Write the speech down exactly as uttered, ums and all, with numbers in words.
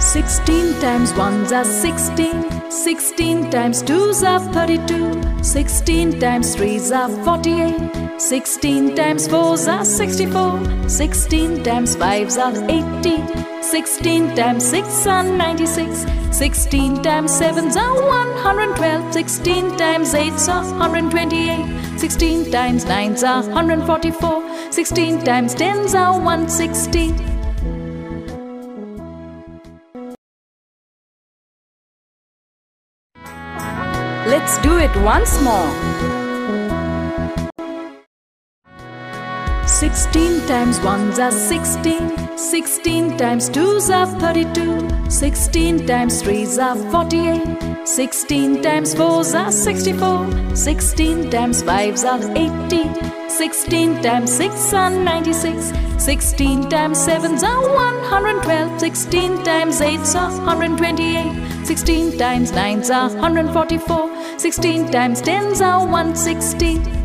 Sixteen times ones are sixteen. Sixteen times twos are thirty-two. Sixteen times threes are forty-eight. Sixteen times fours are sixty-four. Sixteen times fives are eighty. Sixteen times six are ninety-six. Sixteen times sevens are one hundred twelve. Sixteen times eights are one hundred twenty-eight. Sixteen times nines are one hundred forty-four. Sixteen times tens are one hundred sixty. Let's do it once more. Sixteen times ones are sixteen. Sixteen times twos are thirty-two. Sixteen times threes are forty-eight. Sixteen times fours are sixty-four. Sixteen times fives are eighty. Sixteen times six are ninety-six. Sixteen times sevens are one hundred twelve. Sixteen times eights are one hundred twenty-eight. Sixteen times nines are one hundred forty-four. Sixteen times tens are one hundred sixty.